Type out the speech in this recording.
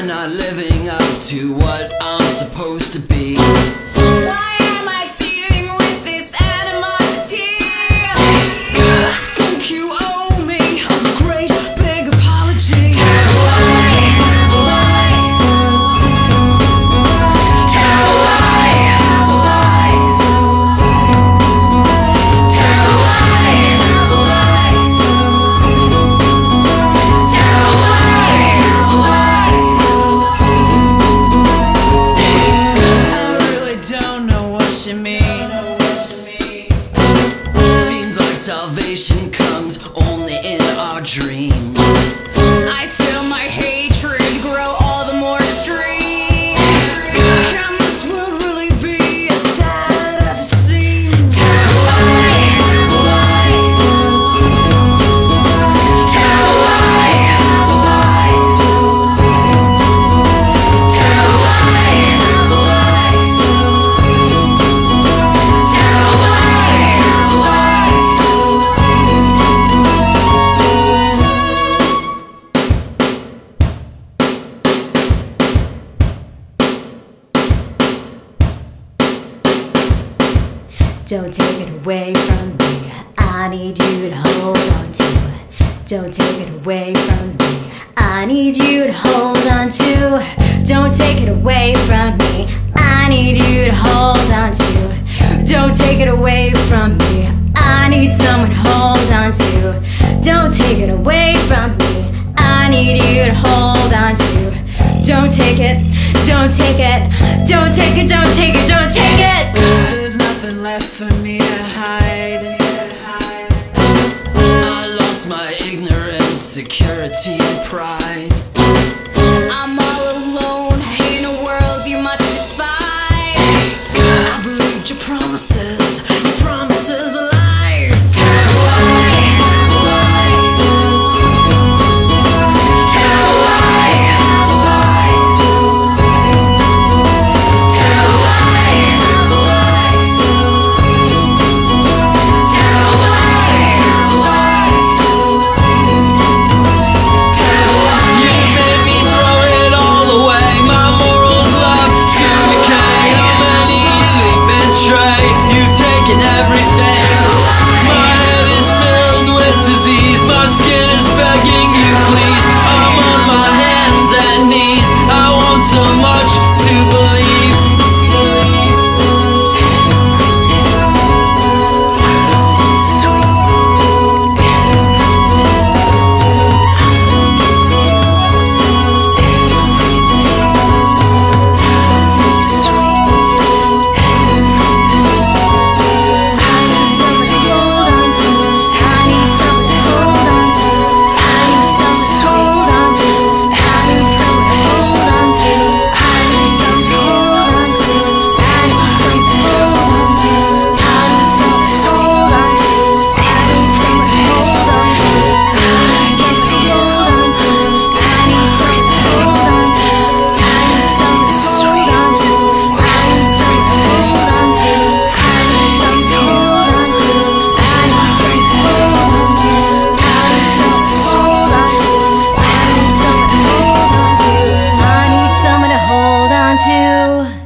not living up to what I'm supposed to be. Why am I seeing with this animosity? I think you owe me a great big apology. Tell a lie. Tell a lie. Tell a lie. Tell a lie. I really don't know what you mean. Seems like salvation comes only in our dreams. I feel my hatred grow all the more extreme. Can this world really be as sad as it seems? Tell a lie. Tell a lie. Tell a lie. Tell a lie. Don't take it away from me. I need you to hold on to it. Don't take it away from me. I need you to hold on to it. Don't take it away from me. I need you to hold on to it. Don't take it away from me. I need someone to hold on to. Don't take it away from me. I need you to hold on to. Don't take it. Don't take it. Don't take it. Don't take it. Don't take it. There's nothing left for me to hide. I lost my ignorance, security, and pride. I'm all alone in a world you must despise. I believed your promises. Your promises are lies. Tell a lie. Tell a lie. Tell a lie. Tell a lie. Tell a lie. You made me throw it all away. My morals left to decay. How many you betray? You've taken everything. My head is filled with disease. My skin is begging you, please. I'm on my hands and knees. I want so much to believe. To